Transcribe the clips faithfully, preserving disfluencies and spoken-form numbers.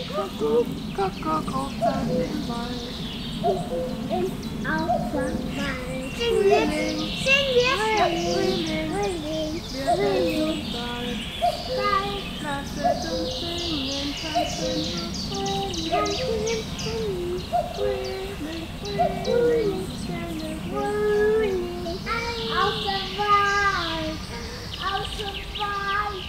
Kuckuck, Kuckuck auf den Wald. Im Außenwald. Singen wir? Singen wir? Frühling, Frühling, Frühling, bald. Lasset uns singen, tanzen und Frühling, Frühling, Frühling, Frühling, Frühling, aus dem Wald, aus dem Wald.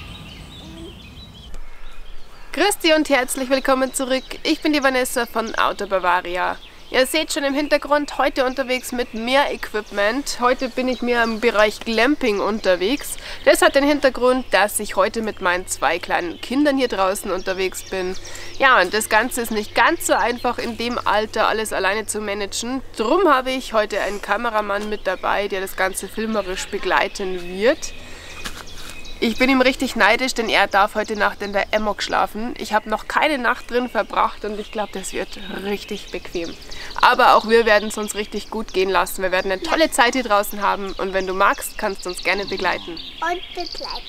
Grüß und herzlich willkommen zurück. Ich bin die Vanessa von Auto Bavaria. Ihr seht schon im Hintergrund, heute unterwegs mit mehr Equipment. Heute bin ich mehr im Bereich Glamping unterwegs. Das hat den Hintergrund, dass ich heute mit meinen zwei kleinen Kindern hier draußen unterwegs bin. Ja, und das Ganze ist nicht ganz so einfach in dem Alter alles alleine zu managen. Drum habe ich heute einen Kameramann mit dabei, der das Ganze filmerisch begleiten wird. Ich bin ihm richtig neidisch, denn er darf heute Nacht in der Amok schlafen. Ich habe noch keine Nacht drin verbracht und ich glaube, das wird richtig bequem. Aber auch wir werden es uns richtig gut gehen lassen. Wir werden eine tolle Zeit hier draußen haben und wenn du magst, kannst du uns gerne begleiten. Und begleiten.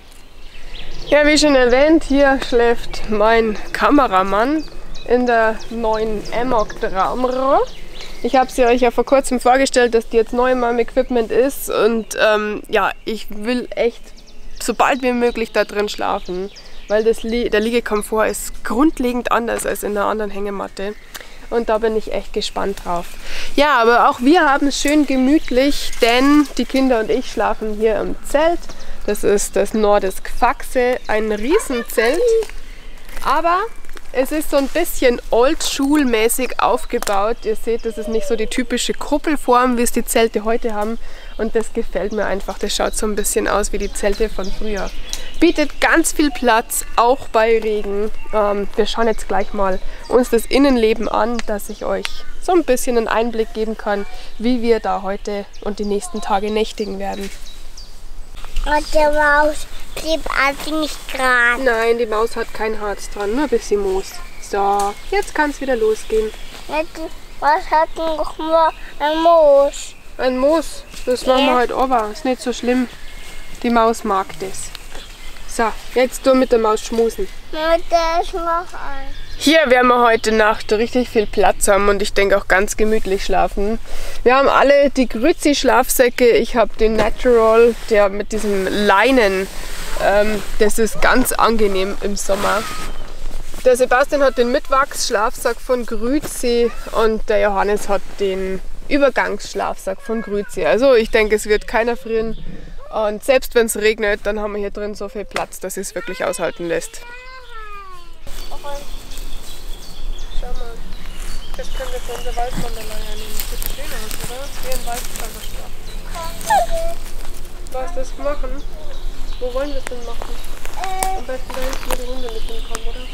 Ja, wie schon erwähnt, hier schläft mein Kameramann in der neuen Amok Traumrohr. Ich habe sie euch ja vor kurzem vorgestellt, dass die jetzt neu in meinem Equipment ist und ähm, ja, ich will echt sobald wie möglich da drin schlafen, weil das, der Liegekomfort ist grundlegend anders als in einer anderen Hängematte und da bin ich echt gespannt drauf. Ja, aber auch wir haben es schön gemütlich, denn die Kinder und ich schlafen hier im Zelt. Das ist das Nordisk Faxe, ein Riesenzelt, aber es ist so ein bisschen oldschool-mäßig aufgebaut. Ihr seht, das ist nicht so die typische Kuppelform, wie es die Zelte heute haben. Und das gefällt mir einfach. Das schaut so ein bisschen aus wie die Zelte von früher. Bietet ganz viel Platz, auch bei Regen. Ähm, wir schauen jetzt gleich mal uns das Innenleben an, dass ich euch so ein bisschen einen Einblick geben kann, wie wir da heute und die nächsten Tage nächtigen werden. Und der Maus blieb also nicht gerade. Nein, die Maus hat kein Harz dran, nur ein bisschen Moos. So, jetzt kann es wieder losgehen. Was hat denn noch mal ein Moos? Ein Moos, das machen wir halt over, ist nicht so schlimm. Die Maus mag das. So, jetzt du mit der Maus schmusen. Ja, der ist noch ein. Hier werden wir heute Nacht richtig viel Platz haben und ich denke auch ganz gemütlich schlafen. Wir haben alle die Grüzi-Schlafsäcke. Ich habe den Natural, der mit diesem Leinen, ähm, das ist ganz angenehm im Sommer. Der Sebastian hat den Mitwachs-Schlafsack von Grüzi und der Johannes hat den Übergangsschlafsack von Grüzi. Also ich denke, es wird keiner frieren und selbst wenn es regnet, dann haben wir hier drin so viel Platz, dass es wirklich aushalten lässt. Schau mal, das können wir für unser Waldwanderlager nehmen. Das sieht schön aus, oder? Wie ein Waldwanderstab. Was das machen? Wo wollen wir es denn machen? Äh, Am besten da hinten, wo die Hunde mit hinkommen, oder?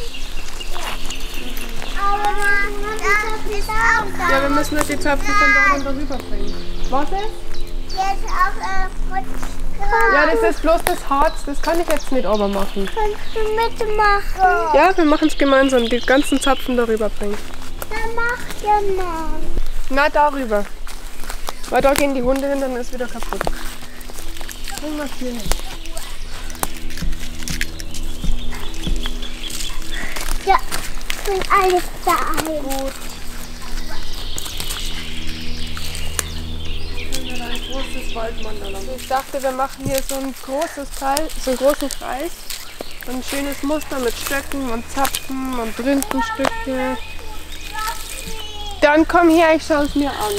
aber das ist auch da. Ja, wir müssen halt die Zapfen von da und darüber bringen. Was ist? Jetzt auch äh, Ja, das ist bloß das Harz, das kann ich jetzt nicht aber machen. Kannst du mitmachen? Ja, wir machen es gemeinsam, die ganzen Zapfen darüber bringen. Dann mach ja mal. Na, darüber. Weil da gehen die Hunde hin, dann ist wieder kaputt. Bring mal hier hin. Ja, ich bin alles da. Gut. Ein großes Waldwanderland. Ich dachte, wir machen hier so ein großes Teil, so einen großen Kreis. Ein schönes Muster mit Stöcken und Zapfen und Rindenstücke. Dann komm her, ich schaue es mir an.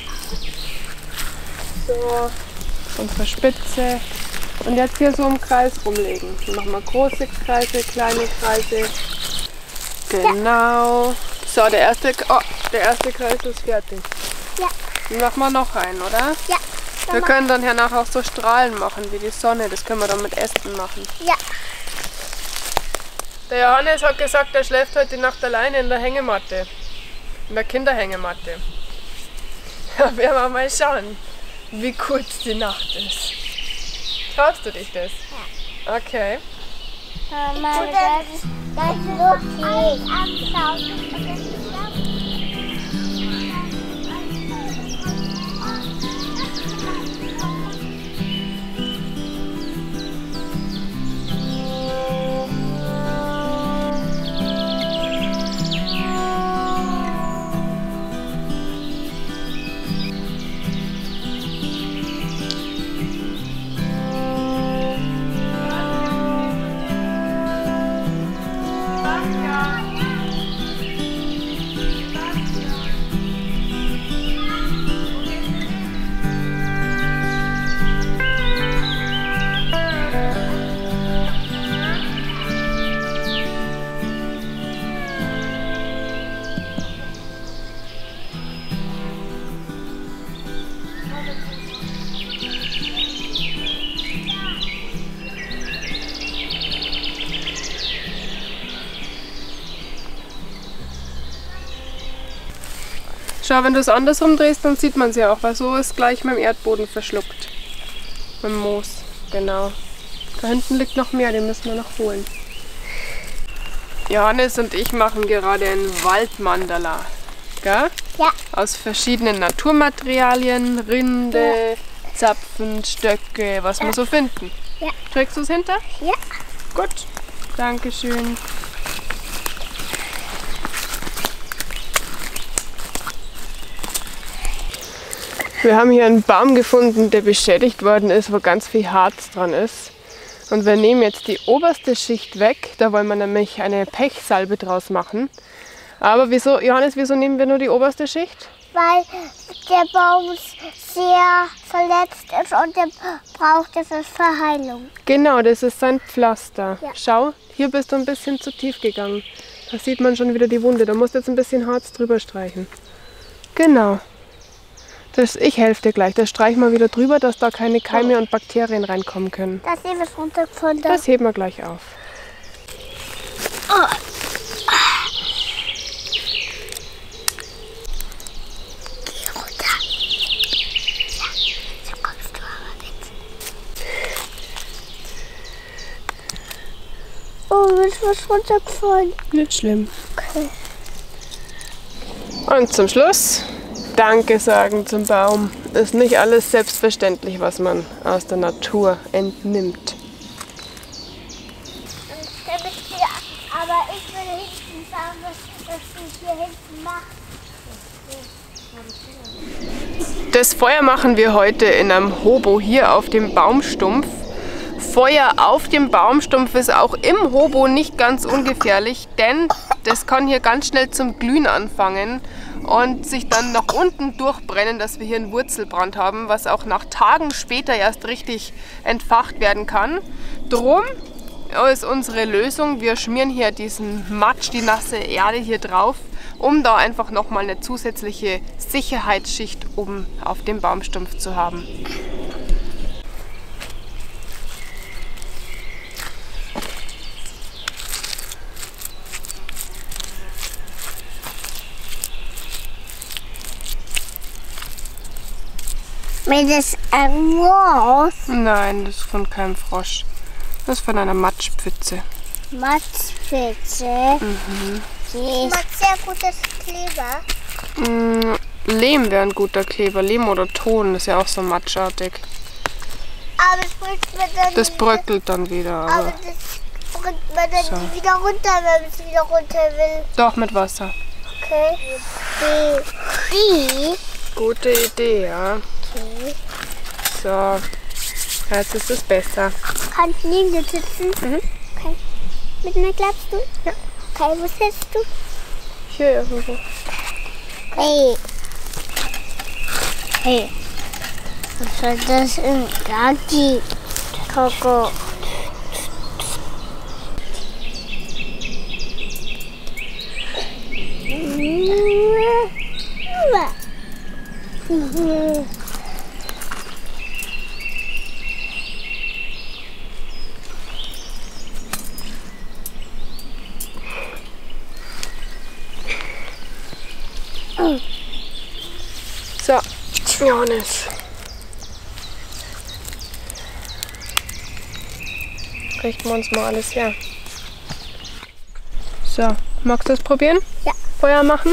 So, unsere Spitze. Und jetzt hier so im Kreis rumlegen. Dann machen wir große Kreise, kleine Kreise. Genau. So, der erste, oh, der erste Kreis ist fertig. Ja. Dann machen wir noch einen, oder? Ja. Wir können dann hernach auch so Strahlen machen wie die Sonne. Das können wir dann mit Ästen machen. Ja. Der Johannes hat gesagt, er schläft heute Nacht alleine in der Hängematte. In der Kinderhängematte. Ja, werden wir mal schauen, wie kurz die Nacht ist. Traust du dich das? Ja. Okay. Mama, das, das ist okay. Anschauen. Schau, wenn du es andersrum drehst, dann sieht man es ja auch, weil so ist gleich mit dem Erdboden verschluckt. Mit dem Moos, genau. Da hinten liegt noch mehr, den müssen wir noch holen. Johannes und ich machen gerade ein Waldmandala. Gell? Ja. Aus verschiedenen Naturmaterialien, Rinde, Zapfen, Stöcke, was wir so finden. Ja. Trägst du es hinter? Ja. Gut. Dankeschön. Wir haben hier einen Baum gefunden, der beschädigt worden ist, wo ganz viel Harz dran ist. Und wir nehmen jetzt die oberste Schicht weg. Da wollen wir nämlich eine Pechsalbe draus machen. Aber wieso, Johannes, wieso nehmen wir nur die oberste Schicht? Weil der Baum sehr verletzt ist und der braucht es für Heilung. Genau, das ist sein Pflaster. Ja. Schau, hier bist du ein bisschen zu tief gegangen. Da sieht man schon wieder die Wunde. Da musst du jetzt ein bisschen Harz drüber streichen. Genau. Das, ich helfe dir gleich. Das streichen wir wieder drüber, dass da keine Keime und Bakterien reinkommen können. Das ist was runtergefunden. Das heben wir gleich auf. Oh. Geh runter. Ja, so kommst du aber mit. Oh, mir ist was runtergefallen. Nicht schlimm. Okay. Und zum Schluss Danke sagen zum Baum. Ist nicht alles selbstverständlich, was man aus der Natur entnimmt. Aber ich würde hinten sagen, was, was du hier hinten machst. Das Feuer machen wir heute in einem Hobo hier auf dem Baumstumpf. Feuer auf dem Baumstumpf ist auch im Hobo nicht ganz ungefährlich, denn das kann hier ganz schnell zum Glühen anfangen und sich dann nach unten durchbrennen, dass wir hier einen Wurzelbrand haben, was auch nach Tagen später erst richtig entfacht werden kann. Drum ist unsere Lösung, wir schmieren hier diesen Matsch, die nasse Erde hier drauf, um da einfach nochmal eine zusätzliche Sicherheitsschicht oben auf dem Baumstumpf zu haben. Mit das ein Moos. Nein, das ist von keinem Frosch. Das ist von einer Matschpfütze. Matschpfütze. Mhm. Die macht sehr gutes Kleber. Mm, Lehm wäre ein guter Kleber. Lehm oder Ton ist ja auch so matschartig. Aber es bröckelt mir dann Das bröckelt dann wieder. Aber, Aber das bringt man dann So. wieder runter, wenn man es wieder runter will. doch mit Wasser. Okay. Die. Die. Gute Idee, ja. Okay. So, jetzt ist es besser. Kannst du neben dir sitzen? Mhm. Okay. Mit mir klappst du? Ja. Okay, wo sitzt du? Hier irgendwo. Hey. Hey. Was soll das im Garten? Coco. So, Johannes. Richten wir uns mal alles her. So, magst du das probieren? Ja. Feuer machen?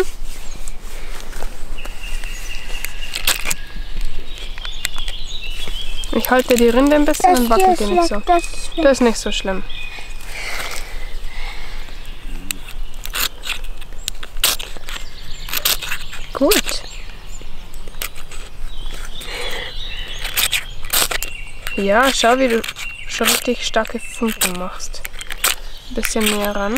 Ich halte die Rinde ein bisschen und wackelt die nicht so. Das ist Das ist nicht so schlimm. Gut. Ja, schau, wie du schon richtig starke Funken machst. Ein bisschen näher ran.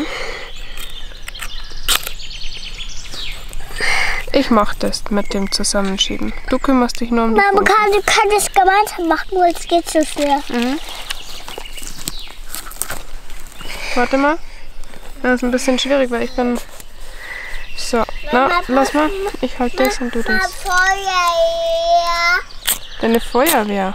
Ich mach das mit dem Zusammenschieben. Du kümmerst dich nur um die Mama, Funken. kann, du kannst es gemeinsam machen, nur es geht so schwer. Mhm. Warte mal. Das ist ein bisschen schwierig, weil ich bin... So, na, lass mal. Ich halte das und du das. Feuer. Deine Feuerwehr.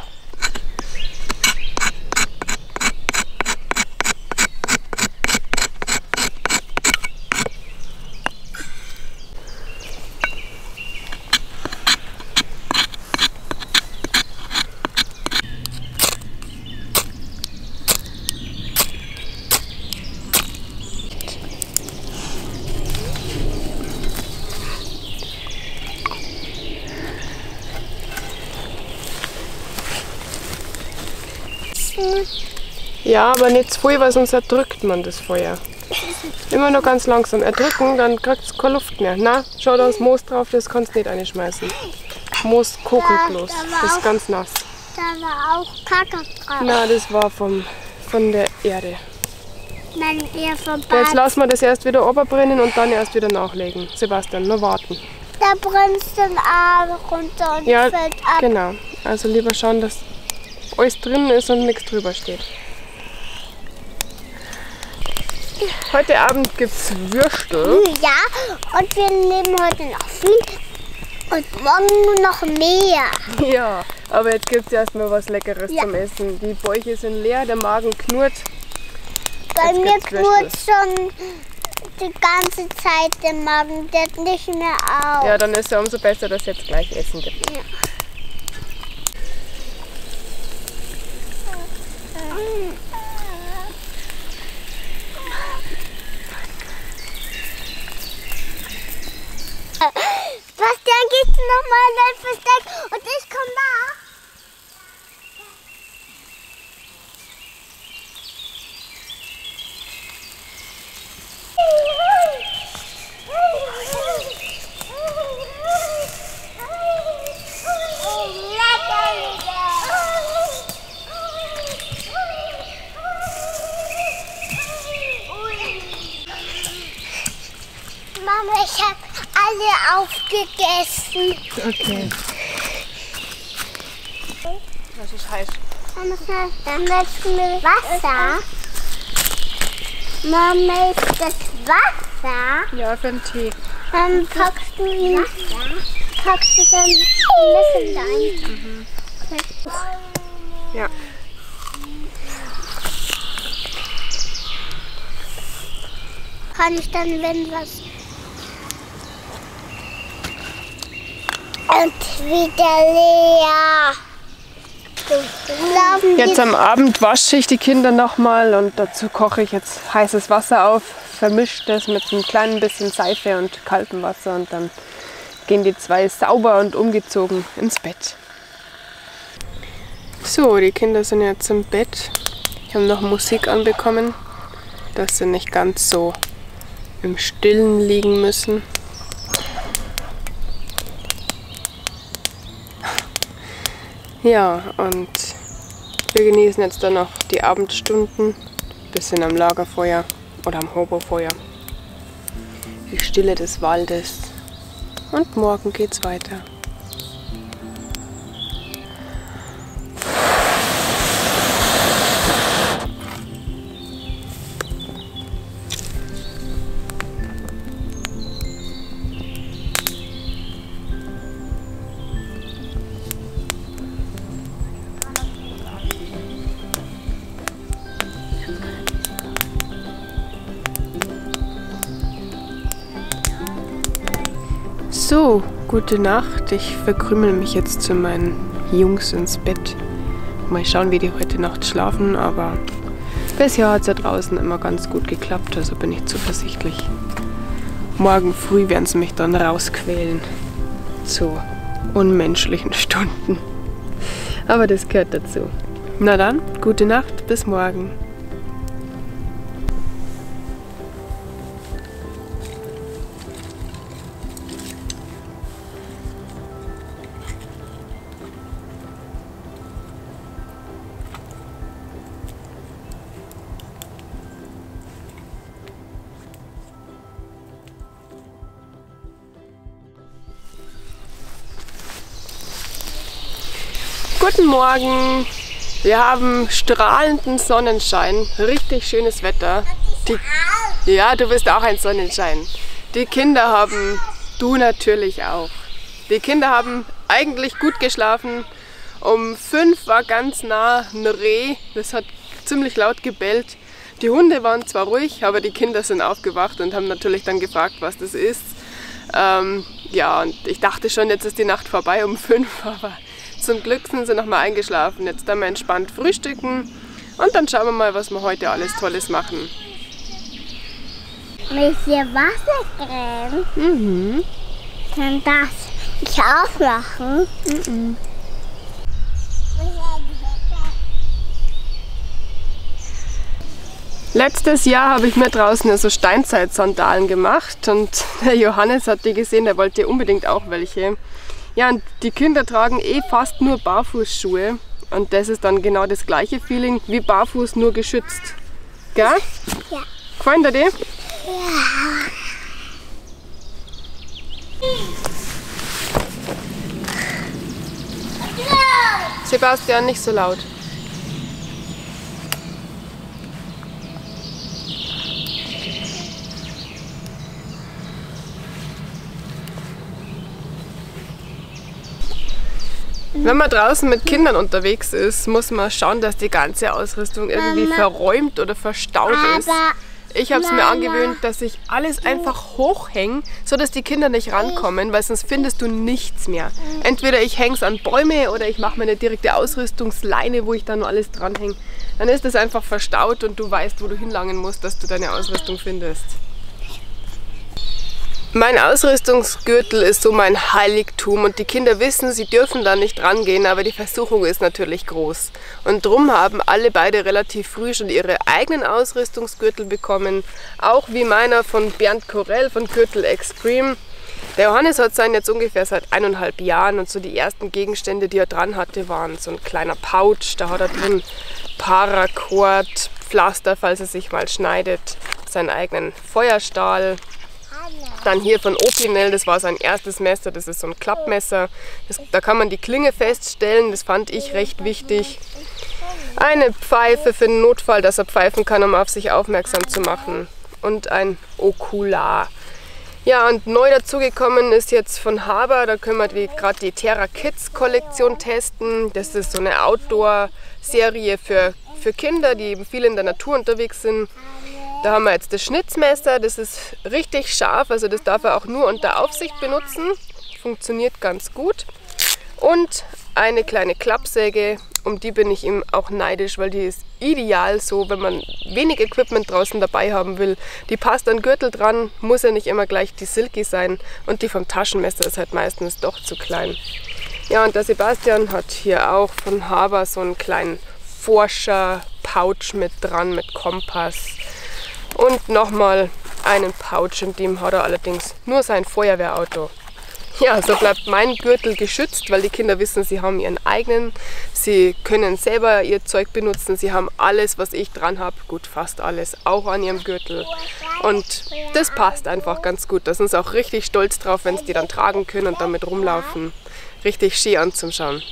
machen. Ja, aber nicht zu viel, weil sonst erdrückt man das Feuer. Immer nur ganz langsam erdrücken, dann kriegt es keine Luft mehr. Na, schau da das Moos drauf, das kannst du nicht reinschmeißen. Moos kokelt bloß, Da- da war das ist auch- ganz nass. Da war auch Kacke drauf. Na, das war vom, von der Erde. Nein, eher Jetzt vorbei. lassen wir das erst wieder oberbrennen und dann erst wieder nachlegen. Sebastian, nur warten. Da brennt dann auch runter und Ja, fällt ab. genau. Also lieber schauen, dass alles drin ist und nichts drüber steht. Heute Abend gibt es Würstel. Ja, und wir nehmen heute noch viel und morgen noch mehr. Ja, aber jetzt gibt es erstmal was Leckeres Ja. zum Essen. Die Bäuche sind leer, der Magen knurrt. Bei Jetzt mir gibt's knurrt schon die ganze Zeit der Magen, der hat nicht mehr auf. Ja, dann ist ja umso besser, dass es jetzt gleich Essen gibt. Ja. Bastian, gehst du nochmal in dein Versteck und ich komm nach? Mama, ich habe alle aufgegessen. Okay. Das ist heiß. Mama, dann willst du mir Wasser? Mama, ist das Wasser? Ja, für den Tee. Dann packst du ihn. Packst du dann ein bisschen rein. Ja. Kann ich dann, wenn was. Und wieder leer. Laufen Jetzt am Abend wasche ich die Kinder nochmal und dazu koche ich jetzt heißes Wasser auf, vermische das mit einem kleinen bisschen Seife und kaltem Wasser und dann gehen die zwei sauber und umgezogen ins Bett. So, die Kinder sind jetzt im Bett. Ich habe noch Musik anbekommen, dass sie nicht ganz so im Stillen liegen müssen. Ja, und wir genießen jetzt dann noch die Abendstunden, bisschen am Lagerfeuer oder am Hobofeuer, die Stille des Waldes und morgen geht's weiter. So, gute Nacht. Ich verkrümel mich jetzt zu meinen Jungs ins Bett. Mal schauen, wie die heute Nacht schlafen, aber bisher hat es ja draußen immer ganz gut geklappt, also bin ich zuversichtlich. Morgen früh werden sie mich dann rausquälen zu unmenschlichen Stunden. Aber das gehört dazu. Na dann, gute Nacht, bis morgen. Guten Morgen! Wir haben strahlenden Sonnenschein, richtig schönes Wetter. Die, ja, du bist auch ein Sonnenschein. Die Kinder haben, du natürlich auch. Die Kinder haben eigentlich gut geschlafen. Um fünf war ganz nah ein Reh, das hat ziemlich laut gebellt. Die Hunde waren zwar ruhig, aber die Kinder sind aufgewacht und haben natürlich dann gefragt, was das ist. Ähm, ja, und ich dachte schon, jetzt ist die Nacht vorbei um fünf, aber zum Glück sind sie noch mal eingeschlafen. Jetzt dann mal entspannt frühstücken und dann schauen wir mal, was wir heute alles Tolles machen. Welche Wassercreme? Mhm. Kann das ich auch machen? Mhm. Letztes Jahr habe ich mir draußen so Steinzeit-Sandalen gemacht und der Johannes hat die gesehen, der wollte unbedingt auch welche. Ja, und die Kinder tragen eh fast nur Barfußschuhe und das ist dann genau das gleiche Feeling wie barfuß, nur geschützt. Gell? Ja. Gefallen dir die? Ja. Sebastian, nicht so laut. Wenn man draußen mit Kindern unterwegs ist, muss man schauen, dass die ganze Ausrüstung irgendwie Mama. verräumt oder verstaut ist. Aber Ich habe es mir Mama. angewöhnt, dass ich alles einfach hochhänge, sodass die Kinder nicht rankommen, weil sonst findest du nichts mehr. Entweder ich hänge es an Bäume oder ich mache mir eine direkte Ausrüstungsleine, wo ich dann nur alles dranhänge. Dann ist es einfach verstaut und du weißt, wo du hinlangen musst, dass du deine Ausrüstung findest. Mein Ausrüstungsgürtel ist so mein Heiligtum und die Kinder wissen, sie dürfen da nicht rangehen, aber die Versuchung ist natürlich groß. Und drum haben alle beide relativ früh schon ihre eigenen Ausrüstungsgürtel bekommen, auch wie meiner von Bernd Korell von Gürtel Extreme. Der Johannes hat seinen jetzt ungefähr seit eineinhalb Jahren und so die ersten Gegenstände, die er dran hatte, waren so ein kleiner Pouch, da hat er drin Paracord, Pflaster, falls er sich mal schneidet, seinen eigenen Feuerstahl. Dann hier von Opinel, das war sein erstes Messer, das ist so ein Klappmesser. Das, da kann man die Klinge feststellen, das fand ich recht wichtig. Eine Pfeife für den Notfall, dass er pfeifen kann, um auf sich aufmerksam zu machen. Und ein Okular. Ja, und neu dazugekommen ist jetzt von Haber, da können wir gerade die Terra Kids Kollektion testen. Das ist so eine Outdoor-Serie für, für Kinder, die eben viel in der Natur unterwegs sind. Da haben wir jetzt das Schnitzmesser, das ist richtig scharf, also das darf er auch nur unter Aufsicht benutzen. Funktioniert ganz gut. Und eine kleine Klappsäge, um die bin ich ihm auch neidisch, weil die ist ideal so, wenn man wenig Equipment draußen dabei haben will. Die passt an den Gürtel dran, muss ja nicht immer gleich die Silky sein und die vom Taschenmesser ist halt meistens doch zu klein. Ja, und der Sebastian hat hier auch von Haber so einen kleinen Forscher-Pouch mit dran, mit Kompass. Und nochmal einen Pouch, in dem hat er allerdings nur sein Feuerwehrauto. Ja, so bleibt mein Gürtel geschützt, weil die Kinder wissen, sie haben ihren eigenen. Sie können selber ihr Zeug benutzen. Sie haben alles, was ich dran habe, gut, fast alles, auch an ihrem Gürtel. Und das passt einfach ganz gut. Da sind sie auch richtig stolz drauf, wenn sie die dann tragen können und damit rumlaufen. Richtig schön anzuschauen.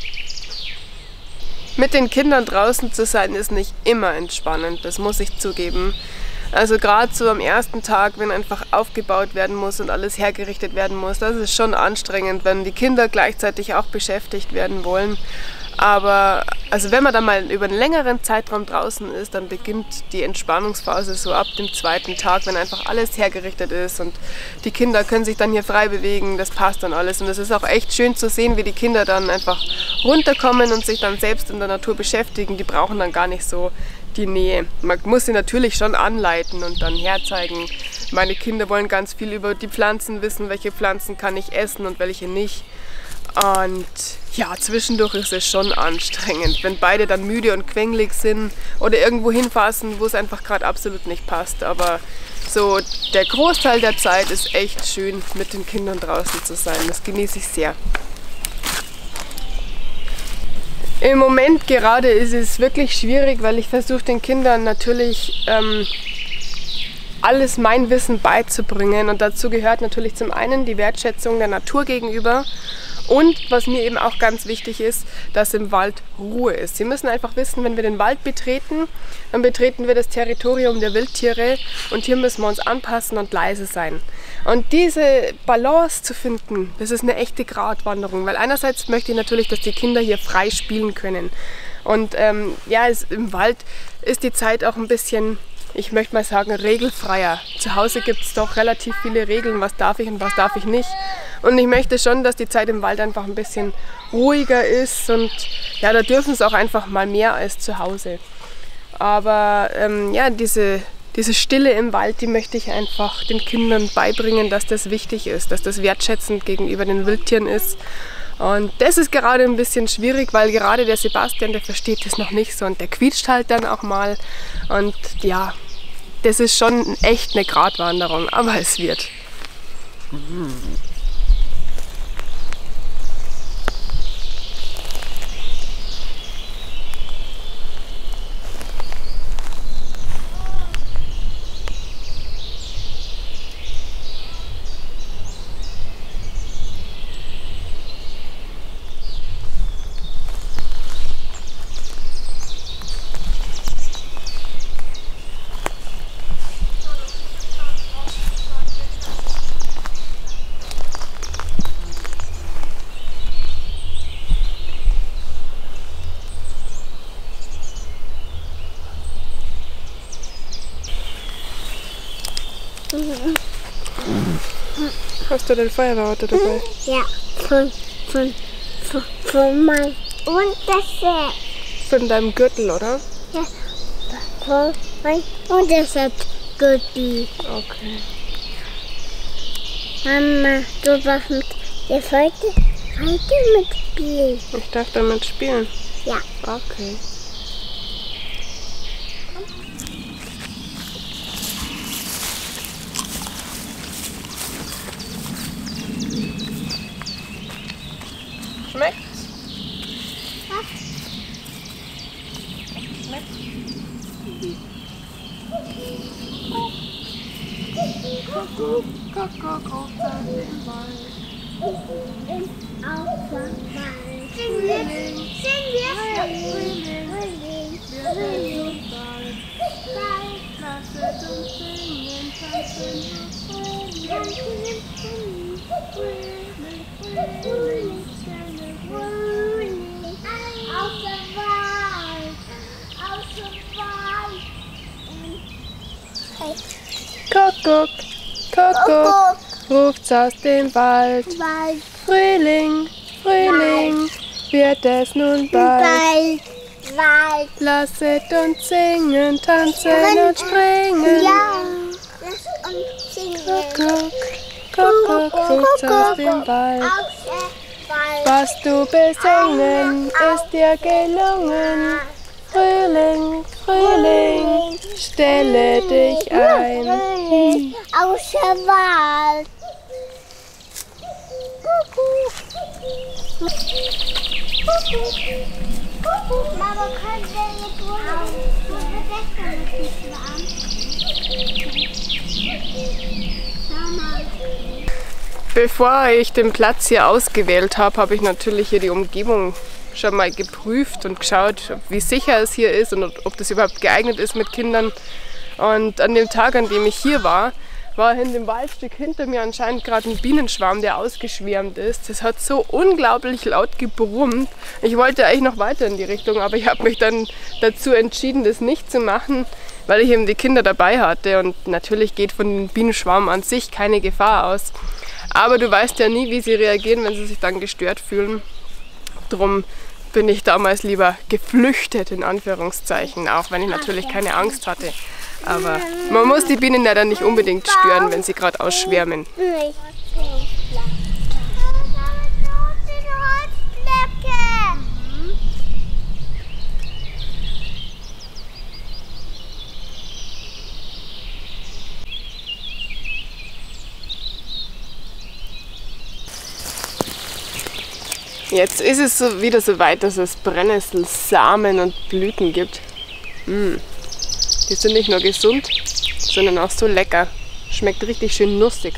Mit den Kindern draußen zu sein, ist nicht immer entspannend, das muss ich zugeben. Also gerade so am ersten Tag, wenn einfach aufgebaut werden muss und alles hergerichtet werden muss, das ist schon anstrengend, wenn die Kinder gleichzeitig auch beschäftigt werden wollen. Aber also wenn man dann mal über einen längeren Zeitraum draußen ist, dann beginnt die Entspannungsphase so ab dem zweiten Tag, wenn einfach alles hergerichtet ist und die Kinder können sich dann hier frei bewegen, das passt dann alles. Und es ist auch echt schön zu sehen, wie die Kinder dann einfach runterkommen und sich dann selbst in der Natur beschäftigen. Die brauchen dann gar nicht so die Nähe. Man muss sie natürlich schon anleiten und dann herzeigen. Meine Kinder wollen ganz viel über die Pflanzen wissen, welche Pflanzen kann ich essen und welche nicht. Und ja, zwischendurch ist es schon anstrengend, wenn beide dann müde und quengelig sind oder irgendwo hinfassen, wo es einfach gerade absolut nicht passt. Aber so der Großteil der Zeit ist echt schön, mit den Kindern draußen zu sein. Das genieße ich sehr. Im Moment gerade ist es wirklich schwierig, weil ich versuche den Kindern natürlich ähm, alles mein Wissen beizubringen. Und dazu gehört natürlich zum einen die Wertschätzung der Natur gegenüber. Und was mir eben auch ganz wichtig ist, dass im Wald Ruhe ist. Sie müssen einfach wissen, wenn wir den Wald betreten, dann betreten wir das Territorium der Wildtiere und hier müssen wir uns anpassen und leise sein. Und diese Balance zu finden, das ist eine echte Gratwanderung, weil einerseits möchte ich natürlich, dass die Kinder hier frei spielen können. Und ähm, ja, es, im Wald ist die Zeit auch ein bisschen, ich möchte mal sagen, regelfreier. Zu Hause gibt es doch relativ viele Regeln, was darf ich und was darf ich nicht. Und ich möchte schon, dass die Zeit im Wald einfach ein bisschen ruhiger ist und ja, da dürfen es auch einfach mal mehr als zu Hause. Aber ähm, ja, diese, diese Stille im Wald, die möchte ich einfach den Kindern beibringen, dass das wichtig ist, dass das wertschätzend gegenüber den Wildtieren ist Und das ist gerade ein bisschen schwierig, weil gerade der Sebastian, der versteht das noch nicht so und der quietscht halt dann auch mal. Und ja, das ist schon echt eine Gratwanderung, aber es wird. Hast du den Feuerwehrauto dabei? Ja, von, von, von, von meinem Unterschrift. Von deinem Gürtel, oder? Ja, von meinem Unterschriftgürtel. Okay. Mama, du darfst mit der heute, heute mitspielen. Ich darf damit spielen? Ja. Okay. Schmeckt's? Was? Schmeckt's? Kuckuck, Kuckuck, auf den Wald. Auf dem Wald. Singen wir? Singen wir? Frühling, Frühling, Frühling. Bald, Lasset uns singen, tanzen und Frühling, Frühling, Frühling, Frühling. Auf dem Wald, auf dem Wald. Kuckuck, Kuckuck, ruft's aus dem Wald. Wald, Frühling, Frühling, wird es nun bald. Wald, Wald. Lasset uns singen, tanzen und springen. Ja, lass uns singen. Kuckuck, Kuckuck, ruft's aus dem Wald. Aus dem Wald. Was du besungen, ist dir gelungen. Frühling, Frühling, stelle dich ein. Frühling, aus dem Wald. Mama, können wir jetzt wohl Bevor ich den Platz hier ausgewählt habe, habe ich natürlich hier die Umgebung schon mal geprüft und geschaut, wie sicher es hier ist und ob das überhaupt geeignet ist mit Kindern. Und an dem Tag, an dem ich hier war, war in dem Waldstück hinter mir anscheinend gerade ein Bienenschwarm, der ausgeschwärmt ist. Das hat so unglaublich laut gebrummt. Ich wollte eigentlich noch weiter in die Richtung, aber ich habe mich dann dazu entschieden, das nicht zu machen, weil ich eben die Kinder dabei hatte. Und natürlich geht von dem Bienenschwarm an sich keine Gefahr aus. Aber du weißt ja nie, wie sie reagieren, wenn sie sich dann gestört fühlen. Drum bin ich damals lieber geflüchtet, in Anführungszeichen, auch wenn ich natürlich keine Angst hatte. Aber man muss die Bienen ja dann nicht unbedingt stören, wenn sie gerade ausschwärmen. Jetzt ist es so wieder so weit, dass es Brennnesselsamen und Blüten gibt. Mm. Die sind nicht nur gesund, sondern auch so lecker. Schmeckt richtig schön nussig.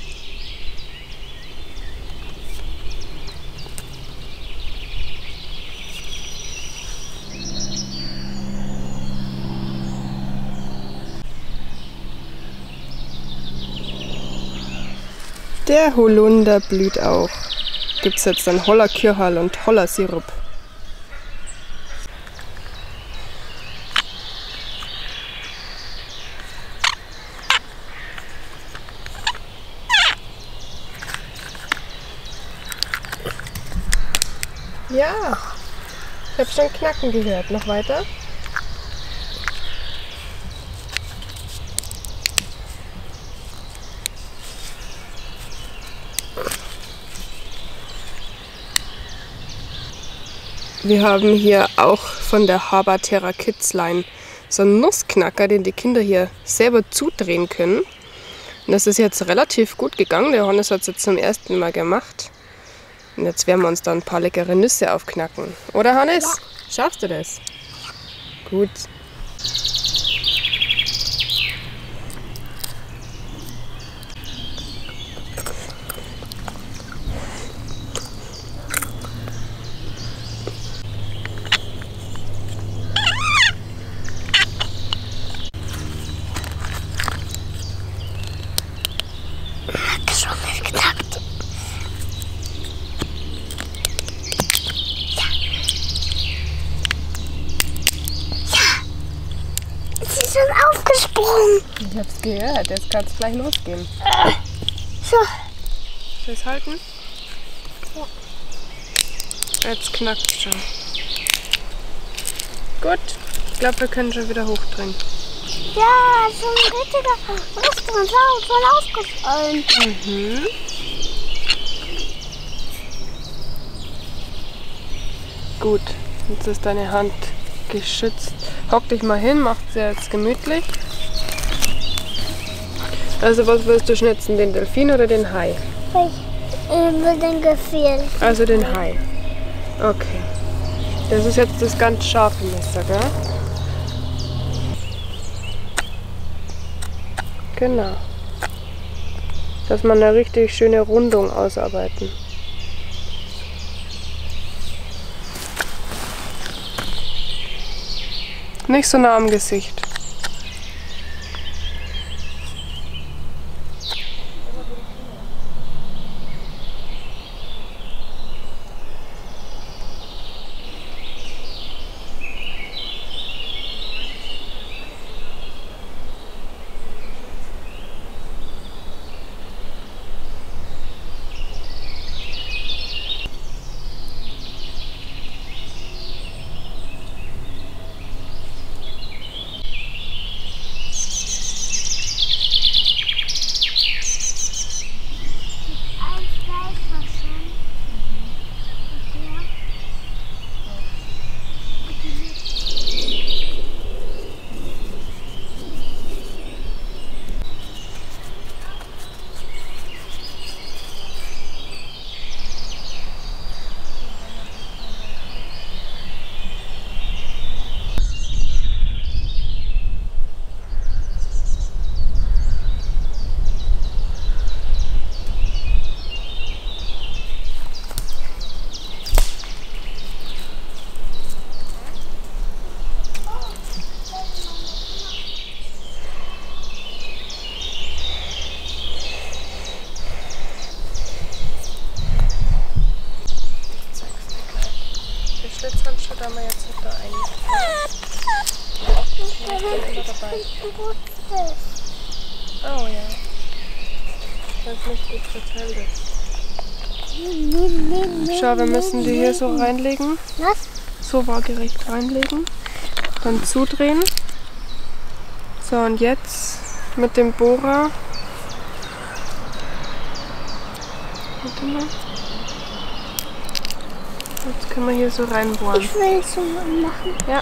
Der Holunder blüht auch. Gibt es jetzt dann Hollerkirchal und Hollersirup. Ja, ich habe schon Knacken gehört. Noch weiter? Wir haben hier auch von der Haberterra Kids Line so einen Nussknacker, den die Kinder hier selber zudrehen können. Und das ist jetzt relativ gut gegangen. Der Johannes hat es jetzt zum ersten Mal gemacht. Und jetzt werden wir uns da ein paar leckere Nüsse aufknacken. Oder Hannes? Ja. Schaffst du das? Gut. Aufgesprungen. Ich hab's gehört, jetzt kann's gleich losgehen. So. Soll ich's halten? Ja. Jetzt knackt's schon. Gut, ich glaube, wir können schon wieder hochdrehen. Ja, so ein richtiger Restaurant, voll ausgefallen. Mhm. Gut, jetzt ist deine Hand geschützt. Hock dich mal hin, macht's ja jetzt gemütlich. Also was willst du schnitzen, den Delfin oder den Hai? Ich will den Gefühl. Also den Hai. Okay. Das ist jetzt das ganz scharfe Messer, gell? Genau. Dass man eine richtig schöne Rundung ausarbeiten. Nicht so nah am Gesicht. Schlitzhandschuhe da mal jetzt nicht da ein. Ich bin immer dabei. Oh ja. Das ist nicht gut verteilt. Schau, wir müssen die hier so reinlegen. Was? So waagerecht reinlegen. Dann zudrehen. So, und jetzt mit dem Bohrer. Warte mal. Jetzt können wir hier so reinbohren. Ich will es so machen. Ja.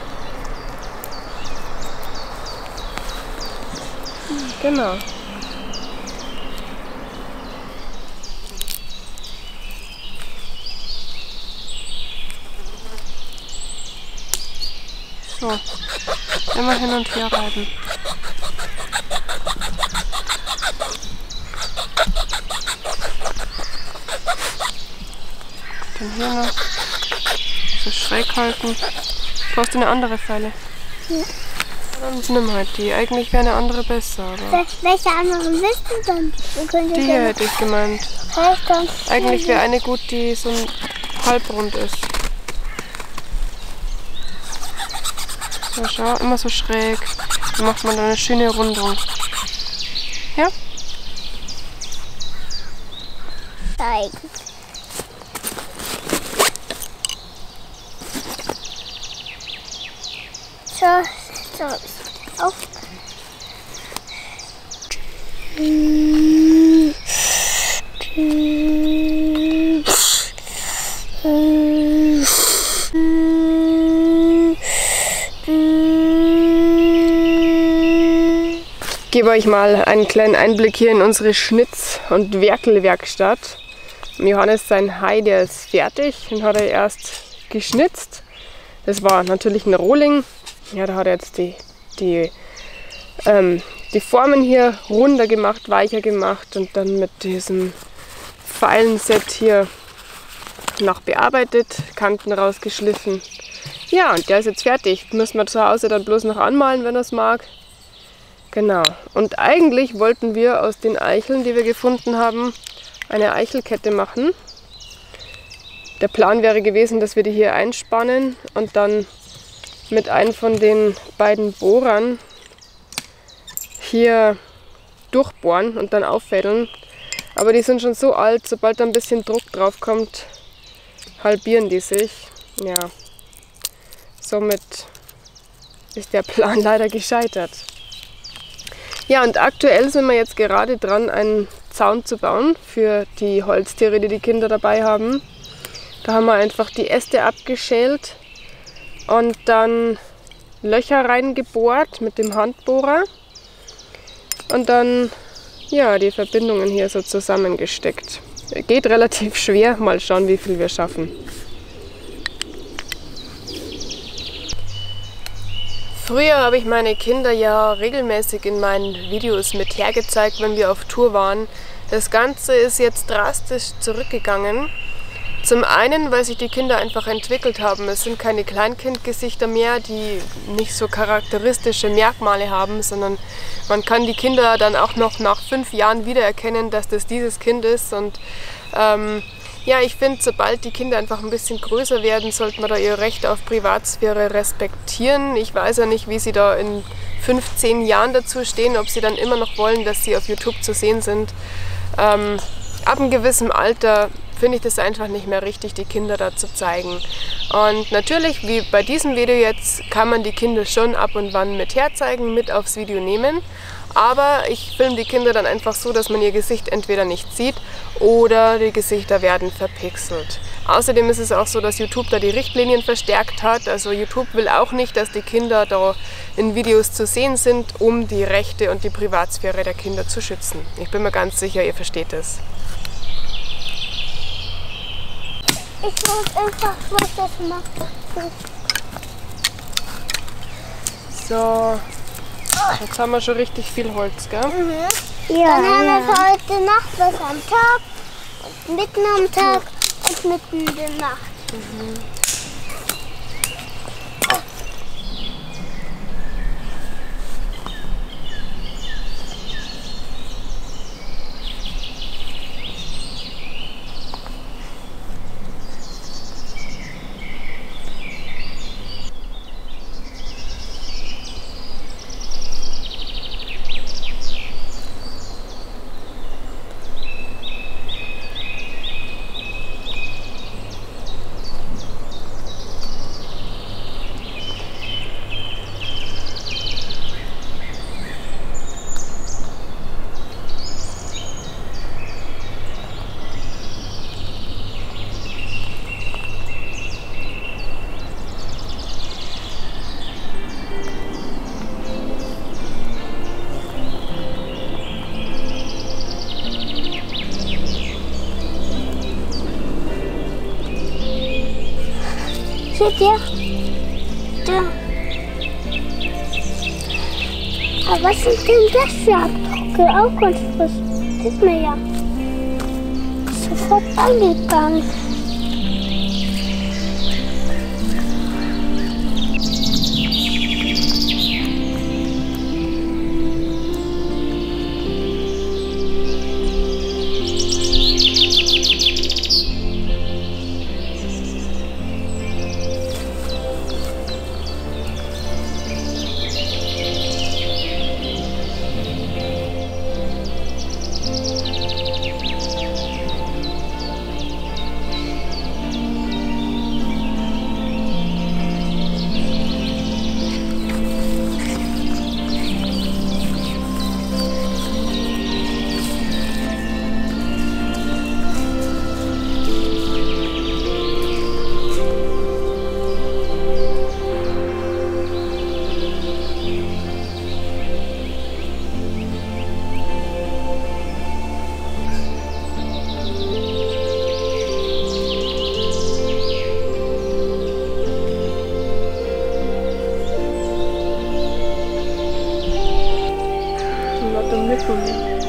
Genau. So. Immer hin und her reiben. Dann hier noch so schräg halten. Brauchst du eine andere Feile? Ja. Dann nimm halt die. Eigentlich wäre eine andere besser. Aber welche anderen willst du denn? Die hier hätte ich gemeint. Eigentlich wäre eine gut, die so ein halbrund ist. So, schau, immer so schräg. Dann macht man dann eine schöne Rundung. Ja? Zeigen. So, so, auf. gebe euch mal einen kleinen Einblick hier in unsere Schnitz- und Werkelwerkstatt. Johannes, sein Hai, der ist fertig, den hat er erst geschnitzt. Das war natürlich ein Rohling. Ja, da hat er jetzt die, die, ähm, die Formen hier runder gemacht, weicher gemacht und dann mit diesem Pfeilenset hier noch bearbeitet, Kanten rausgeschliffen. Ja, und der ist jetzt fertig. Müssen wir zu Hause dann bloß noch anmalen, wenn er es mag. Genau. Und eigentlich wollten wir aus den Eicheln, die wir gefunden haben, eine Eichelkette machen. Der Plan wäre gewesen, dass wir die hier einspannen und dann mit einem von den beiden Bohrern hier durchbohren und dann auffädeln. Aber die sind schon so alt, sobald da ein bisschen Druck drauf kommt, halbieren die sich. Ja, somit ist der Plan leider gescheitert. Ja, und aktuell sind wir jetzt gerade dran, einen Zaun zu bauen für die Holztiere, die die Kinder dabei haben. Da haben wir einfach die Äste abgeschält und dann Löcher reingebohrt mit dem Handbohrer und dann ja, die Verbindungen hier so zusammengesteckt. Geht relativ schwer, mal schauen, wie viel wir schaffen. Früher habe ich meine Kinder ja regelmäßig in meinen Videos mit hergezeigt, wenn wir auf Tour waren. Das Ganze ist jetzt drastisch zurückgegangen. Zum einen, weil sich die Kinder einfach entwickelt haben. Es sind keine Kleinkindgesichter mehr, die nicht so charakteristische Merkmale haben, sondern man kann die Kinder dann auch noch nach fünf Jahren wiedererkennen, dass das dieses Kind ist. Und ähm, ja, ich finde, sobald die Kinder einfach ein bisschen größer werden, sollte man da ihr Recht auf Privatsphäre respektieren. Ich weiß ja nicht, wie sie da in fünfzehn Jahren dazu stehen, ob sie dann immer noch wollen, dass sie auf YouTube zu sehen sind. Ähm, ab einem gewissen Alter finde ich das einfach nicht mehr richtig, die Kinder da zu zeigen. Und natürlich, wie bei diesem Video jetzt, kann man die Kinder schon ab und wann mit herzeigen, mit aufs Video nehmen. Aber ich filme die Kinder dann einfach so, dass man ihr Gesicht entweder nicht sieht oder die Gesichter werden verpixelt. Außerdem ist es auch so, dass YouTube da die Richtlinien verstärkt hat. Also YouTube will auch nicht, dass die Kinder da in Videos zu sehen sind, um die Rechte und die Privatsphäre der Kinder zu schützen. Ich bin mir ganz sicher, ihr versteht es. Ich muss einfach was das machen. So, jetzt haben wir schon richtig viel Holz, gell? Mhm. Ja, dann haben wir für heute Nacht was am Tag, mitten am Tag und mitten in der Nacht. Mhm. Seht ihr? Da. Aber was ist denn das für Abdrücke? Auch ganz frisch. Sieht man ja. Sofort angegangen. mitnehmen.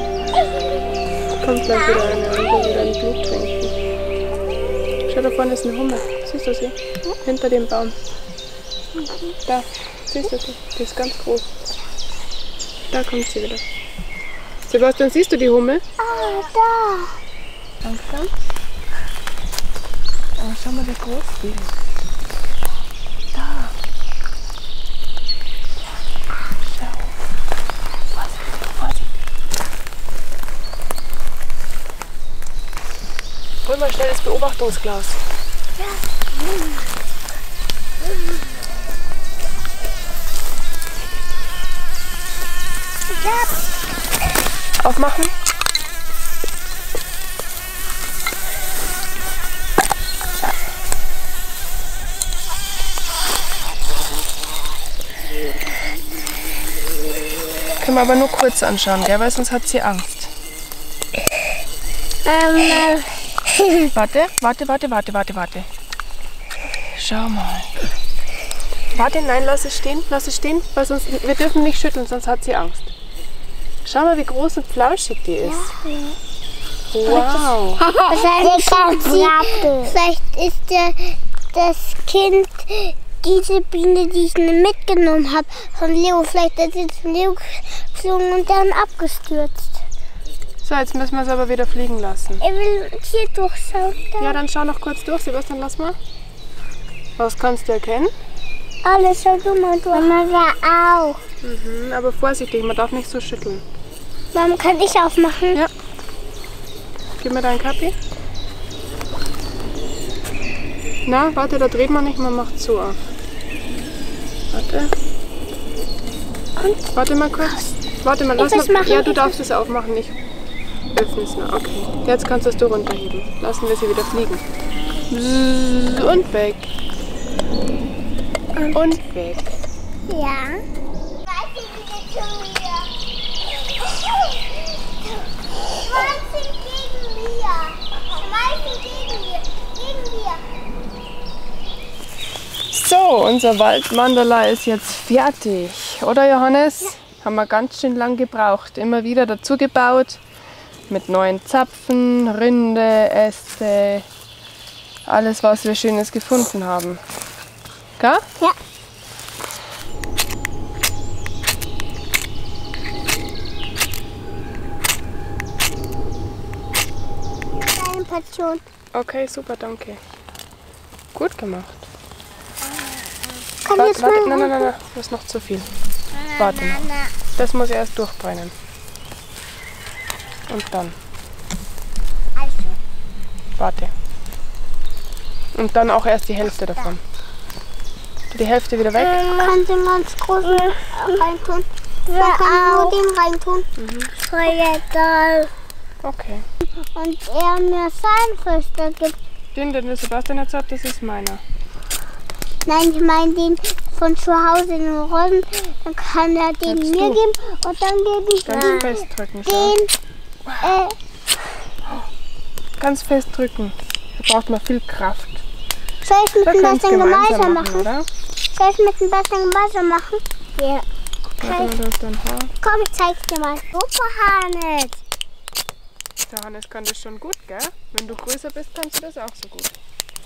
Kommt gleich wieder eine und will wieder ein Blut trinken. Schau, da vorne ist eine Hummel. Siehst du sie? Ja. Hinter dem Baum. Da, siehst du sie? Die ist ganz groß. Da kommt sie wieder. Sebastian, siehst du die Hummel? Ah, da. Langsam. Oh, schau mal, wie groß die ist. Da. Schau. Vorsicht, Vorsicht. Hol mal schnell das Beobachtungsglas. Ja. Ja. Aufmachen. Können wir aber nur kurz anschauen, gell? Weil sonst hat sie Angst. Ähm, äh. Warte, warte, warte, warte, warte, warte. Schau mal. Warte, nein, lass es stehen, lass es stehen, weil sonst, wir dürfen nicht schütteln, sonst hat sie Angst. Schau mal, wie groß und flauschig die ist. Wow. Wahrscheinlich sie, vielleicht ist der, das Kind diese Biene, die ich mitgenommen habe, von Leo. Vielleicht ist jetzt Leo geflogen und dann abgestürzt. So, jetzt müssen wir es aber wieder fliegen lassen. Er will hier durchschauen. Da. Ja, dann schau noch kurz durch, Sebastian, lass mal. Was kannst du erkennen? Alles, schau du mal durch. Mama war auch. Mhm, aber vorsichtig, man darf nicht so schütteln. Mama, kann ich aufmachen? Ja. Gib mir dein Kapi. Na, warte, da dreht man nicht, man macht so auf. Warte. Und? Warte mal kurz. Warte mal, lass Ich mal. machen? Ja, du darfst es aufmachen, ich öffne es nur. Okay. Jetzt kannst du es du runterheben. Lassen wir sie wieder fliegen. Und weg. Und weg. Ja. So, unser Waldmandala ist jetzt fertig. Oder Johannes? Ja. Haben wir ganz schön lang gebraucht. Immer wieder dazu gebaut. Mit neuen Zapfen, Rinde, Äste. Alles, was wir Schönes gefunden haben. Gell? Ja. Eine Portion. Okay, super, danke. Gut gemacht. Kann Warte, jetzt warte, mal nein, nein, nein, nein, das ist noch zu viel. Warte noch. Das muss erst durchbrennen. Und dann. Also. Warte. Und dann auch erst die Hälfte davon. Die Hälfte wieder weg. Ähm, kannst du ganz großen reintun? Ja, kann nur den reintun. Mhm. Voll egal. Okay. Und er mir sein Früchte gibt. Den, den der Sebastian jetzt hat, das ist meiner. Nein, ich meine den von zu Hause in den Rollen. Dann kann er den Gibst mir du? geben und dann gebe ich Ganz ihm fest drücken. Schau. den. Äh, Ganz fest drücken. Da braucht man viel Kraft. soll ich mit Da dem könnt's Bastian gemeinsam gemeinsam machen, machen? oder? Soll ich mit dem Bastian gemeinsam machen? Ja. Warte mal, da ist dein Haar. Komm, ich zeig's dir mal. Super, Hannes. Der Hannes kann das schon gut, gell? Wenn du größer bist, kannst du das auch so gut.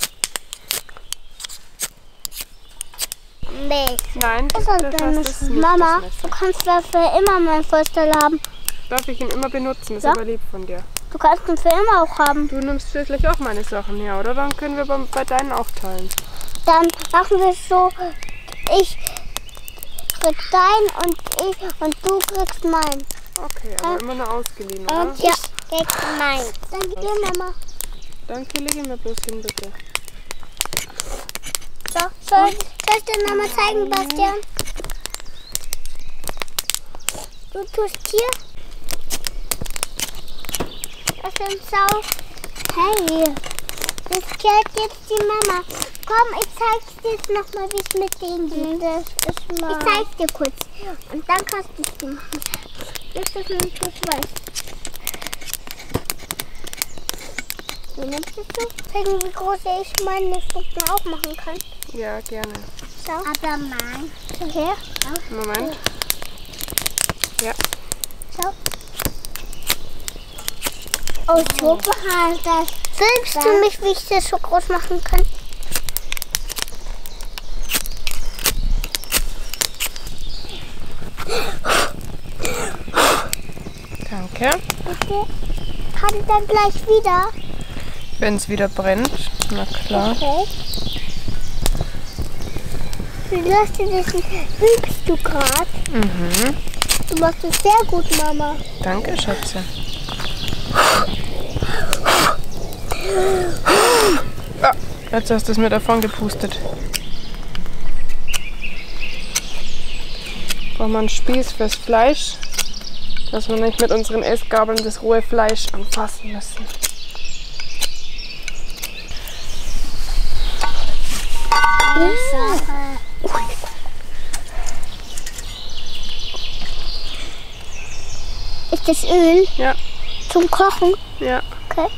Nee. Nein, das, Ist das das, denn das ist nicht Mama, das du Messer. kannst dafür immer meinen Vorsteller haben. Darf ich ihn immer benutzen? Das ist Ja. aber lieb von dir. Du kannst ihn für immer auch haben. Du nimmst schließlich auch meine Sachen her, oder? Dann können wir bei, bei deinen auch teilen. Dann machen wir es so, ich krieg dein und ich und du kriegst meinen. Okay, aber Äh, immer nur ausgeliehen, oder? Und ich krieg meinen. Danke dir, Mama. Danke, leg ihn mir bloß hin, bitte. So, soll, soll ich dir nochmal zeigen, Bastian? Du tust hier. Das sind Sau. Hey, das gehört jetzt die Mama. Komm, ich zeig's dir jetzt nochmal, wie es mit denen geht. Das ist mal. Ich zeig's dir kurz. Und dann kannst du es dir machen. Jetzt ist es nicht weiß. Wie nimmst du es? Zeigen, wie groß ich meine Stunden auch machen kann. Ja, gerne. So. Aber mein. So her. Moment. Ja. So. Oh, super hart das. Filmst du mich, wie ich das so groß machen kann? Danke. Okay. Kann dann gleich wieder. Wenn es wieder brennt, na klar. Okay. Wie lässt du das? Übst du gerade? Mhm. Du machst es sehr gut, Mama. Danke, Schätze. Ah, jetzt hast du es mir davon gepustet. Brauchen wir einen Spieß fürs Fleisch, dass wir nicht mit unseren Essgabeln das rohe Fleisch anfassen müssen. Ist das Öl? Ja. Zum Kochen? Ja. Okay.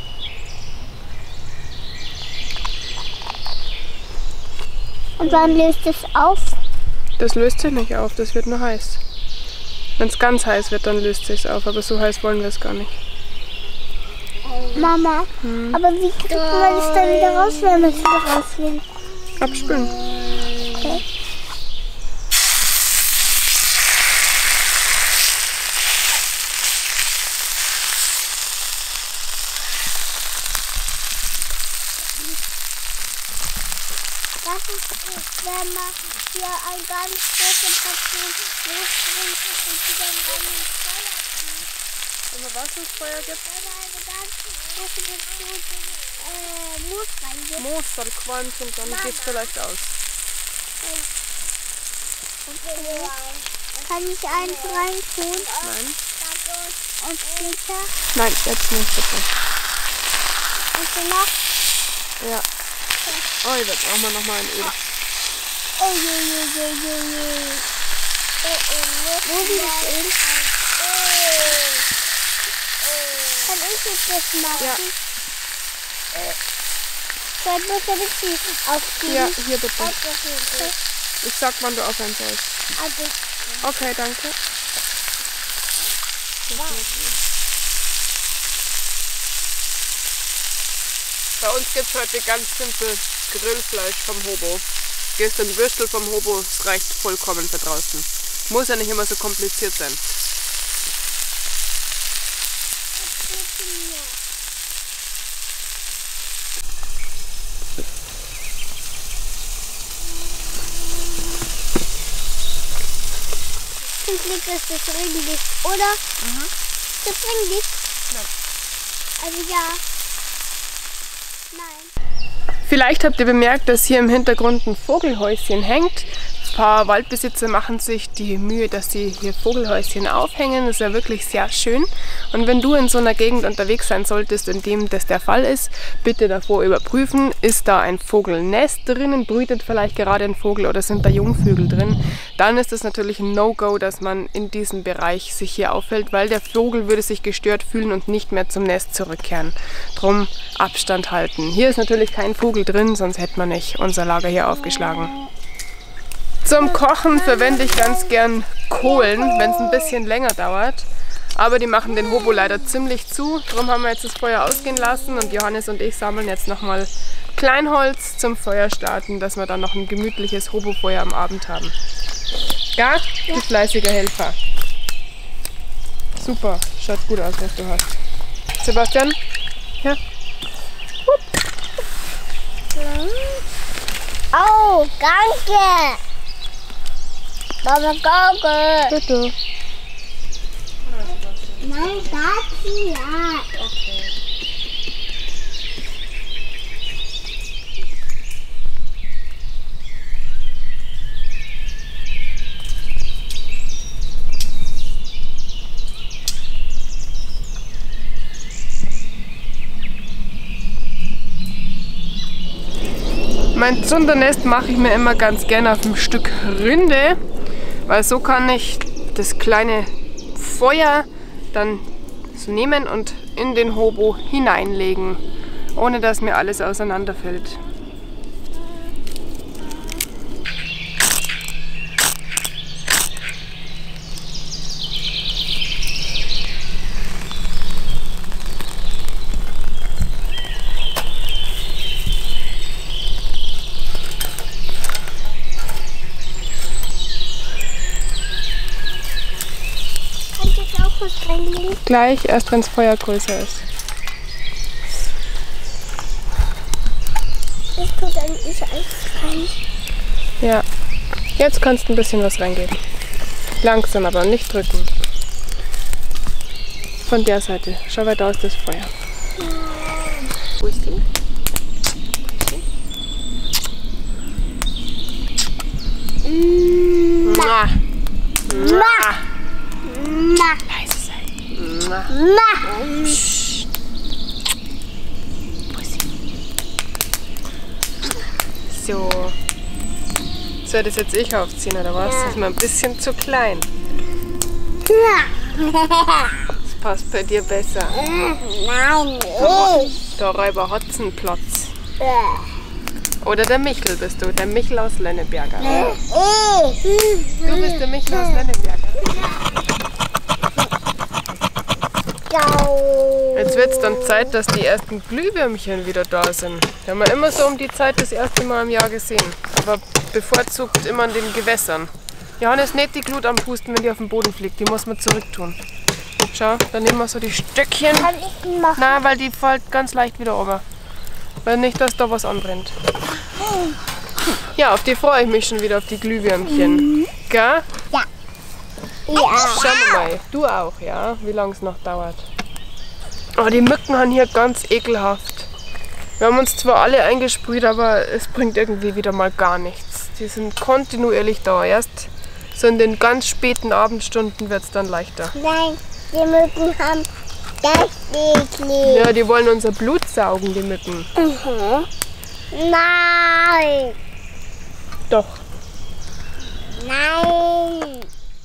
Und wann löst es auf? Das löst sich nicht auf, das wird nur heiß. Wenn es ganz heiß wird, dann löst sich auf, aber so heiß wollen wir es gar nicht. Mama, hm. aber wie kriegt man das dann wieder raus, wenn man es wieder raus will? Abspülen. Okay. Das ist, wenn man hier ein ganz großes Portion losbringt und sie dann rein ins Feuer zieht. Wenn man was ins Feuer gibt? Wenn man eine ganz große Portion äh, Moos reingibt. Moos, dann qualmt und dann geht es vielleicht aus. Kann ich eins reintun? Nein. Und später? Nein, jetzt nicht, bitte. Und danach? Ja. Oh, jetzt brauchen wir nochmal ein Öl. Oh, je, je, je, je, je. Oh, oh, wo ist das Öl? Kann ich jetzt das machen? Ja. Dann muss er richtig aufziehen. Ja, hier bitte. Okay. Ich sag, wann du aufhören sollst. Also, Okay, danke. Bei uns gibt es heute ganz simpel Grillfleisch vom Hobo. Gehst in Würstel vom Hobo, es reicht vollkommen für draußen. Muss ja nicht immer so kompliziert sein. zum Glück ist das Ringlicht, oder? Mhm. Das Ringlicht? Ja. Also ja. Nein. Vielleicht habt ihr bemerkt, dass hier im Hintergrund ein Vogelhäuschen hängt. Ein paar Waldbesitzer machen sich die Mühe, dass sie hier Vogelhäuschen aufhängen. Das ist ja wirklich sehr schön. Und wenn du in so einer Gegend unterwegs sein solltest, in dem das der Fall ist, bitte davor überprüfen, ist da ein Vogelnest drinnen, brütet vielleicht gerade ein Vogel oder sind da Jungvögel drin. Dann ist es natürlich ein No-Go, dass man in diesem Bereich sich hier aufhält, weil der Vogel würde sich gestört fühlen und nicht mehr zum Nest zurückkehren. Drum Abstand halten. Hier ist natürlich kein Vogel drin, sonst hätte man nicht unser Lager hier aufgeschlagen. Zum Kochen verwende ich ganz gern Kohlen, wenn es ein bisschen länger dauert. Aber die machen den Hobo leider ziemlich zu. Darum haben wir jetzt das Feuer ausgehen lassen und Johannes und ich sammeln jetzt nochmal Kleinholz zum Feuer starten, dass wir dann noch ein gemütliches Hobofeuer am Abend haben. Ja, ja. Du fleißiger Helfer. Super, schaut gut aus, was du hast. Sebastian? Ja. Oh, danke! Mama, danke! Bitte. Nein, das ja. Okay. Mein Zundernest mache ich mir immer ganz gerne auf ein Stück Rinde, weil so kann ich das kleine Feuer dann so nehmen und in den Hobo hineinlegen, ohne dass mir alles auseinanderfällt. Muss reinlegen? Gleich, erst wenn das Feuer größer ist. Ich tue dann nicht alles rein. Ja, jetzt kannst du ein bisschen was reingeben. Langsam, aber nicht drücken. Von der Seite. Schau, weit da ist das Feuer. Wo ist die? Ma. Ma. Ma. Leise sein. Ma. Psst. Wo ist sie? So. Soll das jetzt ich aufziehen, oder was? Ja. Das ist mir ein bisschen zu klein. Das passt bei dir besser. Nein, ich. Der Räuber Hotzenplotz. Oder der Michel bist du, der Michel aus Lenneberger. Ich. Du bist der Michel aus Lenneberger. Jetzt wird es dann Zeit, dass die ersten Glühwürmchen wieder da sind. Die haben wir immer so um die Zeit das erste Mal im Jahr gesehen. Aber bevorzugt immer in den Gewässern. Johannes, nicht die Glut am Pusten, wenn die auf den Boden fliegt. Die muss man zurücktun. Schau, dann nehmen wir so die Stöckchen. Kann ich die machen? Nein, weil die fällt ganz leicht wieder runter. Weil nicht, dass da was anbrennt. Ja, auf die freue ich mich schon wieder, auf die Glühwürmchen. Gell? Ja. Ja. Schauen wir mal. Du auch, ja? Wie lange es noch dauert. Oh, die Mücken haben hier ganz ekelhaft. Wir haben uns zwar alle eingesprüht, aber es bringt irgendwie wieder mal gar nichts. Die sind kontinuierlich da. Erst so in den ganz späten Abendstunden wird es dann leichter. Nein, die Mücken haben ganz eklig. Ja, die wollen unser Blut saugen, die Mücken. Mhm. Nein. Doch. Nein.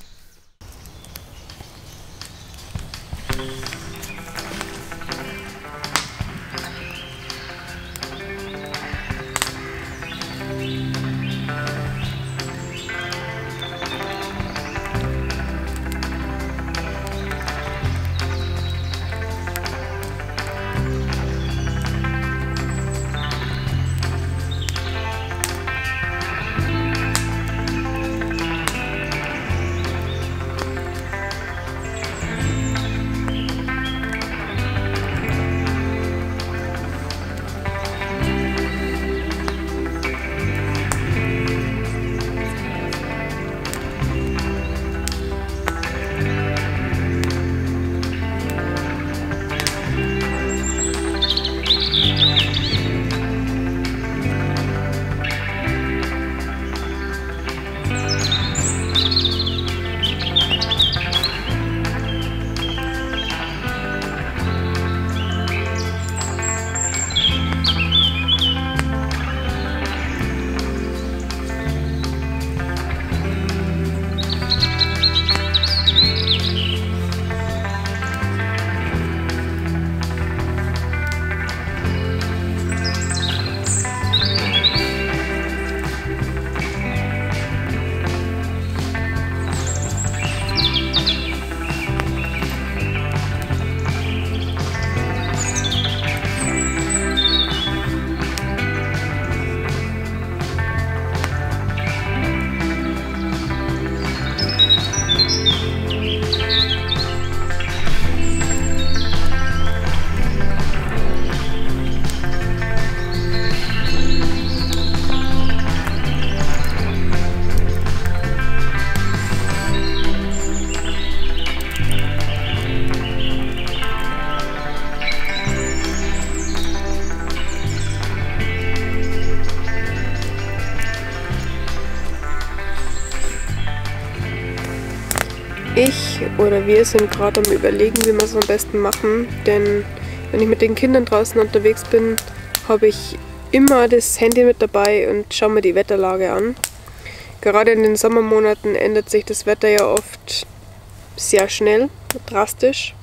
Ich oder wir sind gerade am Überlegen, wie wir es am besten machen, denn wenn ich mit den Kindern draußen unterwegs bin, habe ich immer das Handy mit dabei und schaue mir die Wetterlage an. Gerade in den Sommermonaten ändert sich das Wetter ja oft sehr schnell, drastisch.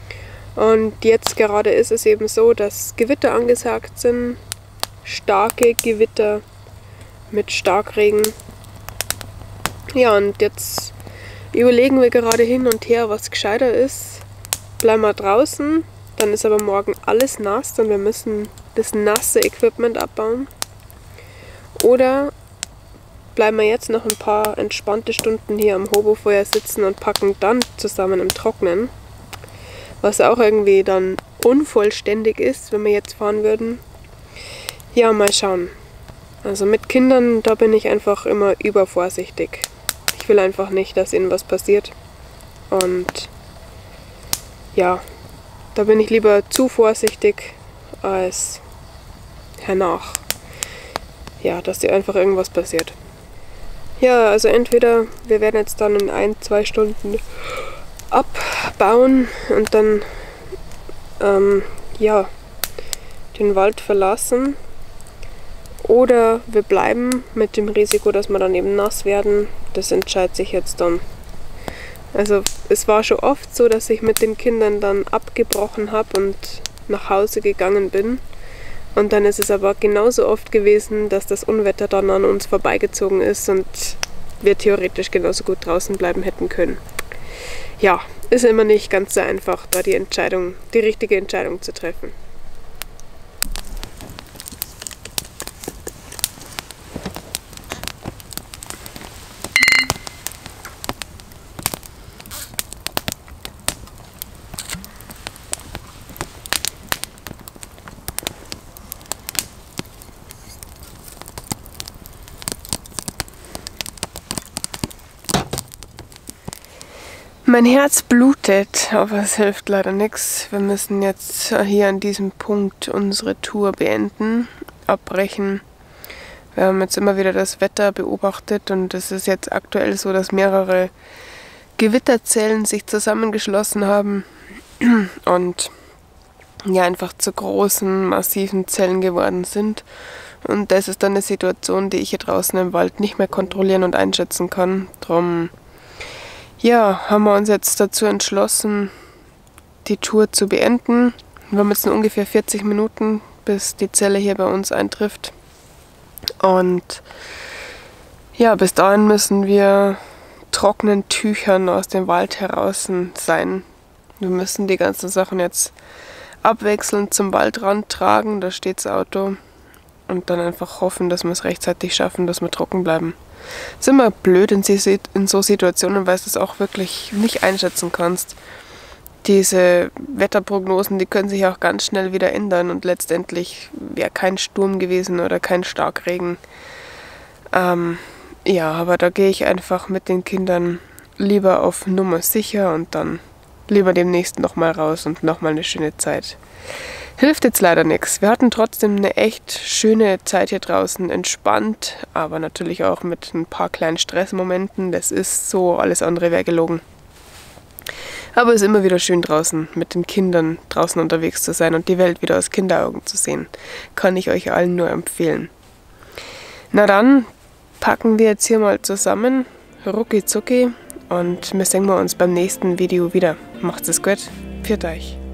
Und jetzt gerade ist es eben so, dass Gewitter angesagt sind, starke Gewitter mit Starkregen. Ja, und jetzt überlegen wir gerade hin und her, was gescheiter ist. Bleiben wir draußen, dann ist aber morgen alles nass und wir müssen das nasse Equipment abbauen. Oder bleiben wir jetzt noch ein paar entspannte Stunden hier am Hobofeuer sitzen und packen dann zusammen im Trocknen. was auch irgendwie dann unvollständig ist, wenn wir jetzt fahren würden. Ja, mal schauen. Also mit Kindern, da bin ich einfach immer übervorsichtig. Ich will einfach nicht, dass ihnen was passiert. Und ja, da bin ich lieber zu vorsichtig als hernach. Ja, dass dir einfach irgendwas passiert. Ja, also entweder wir werden jetzt dann in ein, zwei Stunden abbauen und dann ähm, ja, den Wald verlassen. Oder wir bleiben mit dem Risiko, dass wir dann eben nass werden. Das entscheidet sich jetzt dann. Also es war schon oft so, dass ich mit den Kindern dann abgebrochen habe und nach Hause gegangen bin. Und dann ist es aber genauso oft gewesen, dass das Unwetter dann an uns vorbeigezogen ist und wir theoretisch genauso gut draußen bleiben hätten können. Ja, ist immer nicht ganz so einfach, da die Entscheidung, die richtige Entscheidung zu treffen. Mein Herz blutet, aber es hilft leider nichts. Wir müssen jetzt hier an diesem Punkt unsere Tour beenden, abbrechen. Wir haben jetzt immer wieder das Wetter beobachtet und es ist jetzt aktuell so, dass mehrere Gewitterzellen sich zusammengeschlossen haben und ja einfach zu großen, massiven Zellen geworden sind. Und das ist dann eine Situation, die ich hier draußen im Wald nicht mehr kontrollieren und einschätzen kann. Drum ja, haben wir uns jetzt dazu entschlossen, die Tour zu beenden. Wir haben jetzt nur ungefähr vierzig Minuten, bis die Zelle hier bei uns eintrifft. Und ja, bis dahin müssen wir trockenen Tüchern aus dem Wald heraus sein. Wir müssen die ganzen Sachen jetzt abwechselnd zum Waldrand tragen, da steht das Auto. Und dann einfach hoffen, dass wir es rechtzeitig schaffen, dass wir trocken bleiben. Es ist immer blöd in so Situationen, weil du es auch wirklich nicht einschätzen kannst. Diese Wetterprognosen, die können sich auch ganz schnell wieder ändern und letztendlich wäre kein Sturm gewesen oder kein Starkregen. Ähm, ja, aber da gehe ich einfach mit den Kindern lieber auf Nummer sicher und dann lieber demnächst nochmal raus und nochmal eine schöne Zeit. Hilft jetzt leider nichts. Wir hatten trotzdem eine echt schöne Zeit hier draußen, entspannt, aber natürlich auch mit ein paar kleinen Stressmomenten. Das ist so, alles andere wäre gelogen. Aber es ist immer wieder schön draußen, mit den Kindern draußen unterwegs zu sein und die Welt wieder aus Kinderaugen zu sehen. Kann ich euch allen nur empfehlen. Na dann packen wir jetzt hier mal zusammen, rucki zucki, und wir sehen wir uns beim nächsten Video wieder. Macht's es gut, pfiat euch.